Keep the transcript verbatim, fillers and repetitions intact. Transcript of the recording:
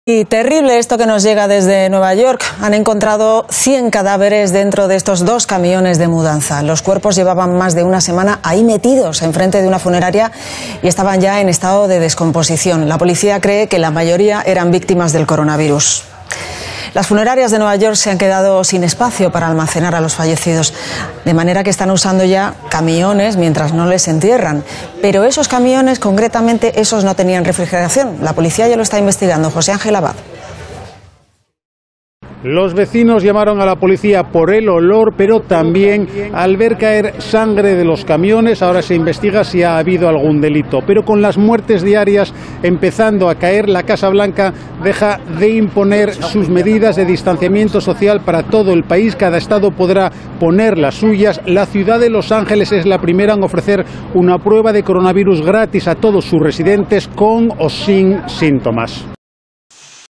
Y terrible esto que nos llega desde Nueva York. Han encontrado cien cadáveres dentro de estos dos camiones de mudanza. Los cuerpos llevaban más de una semana ahí metidos enfrente de una funeraria y estaban ya en estado de descomposición. La policía cree que la mayoría eran víctimas del coronavirus. Las funerarias de Nueva York se han quedado sin espacio para almacenar a los fallecidos, de manera que están usando ya camiones mientras no les entierran. Pero esos camiones, concretamente, esos no tenían refrigeración. La policía ya lo está investigando. José Ángel Abad. Los vecinos llamaron a la policía por el olor, pero también al ver caer sangre de los camiones. Ahora se investiga si ha habido algún delito. Pero con las muertes diarias empezando a caer, la Casa Blanca deja de imponer sus medidas de distanciamiento social para todo el país. Cada estado podrá poner las suyas. La ciudad de Los Ángeles es la primera en ofrecer una prueba de coronavirus gratis a todos sus residentes, con o sin síntomas.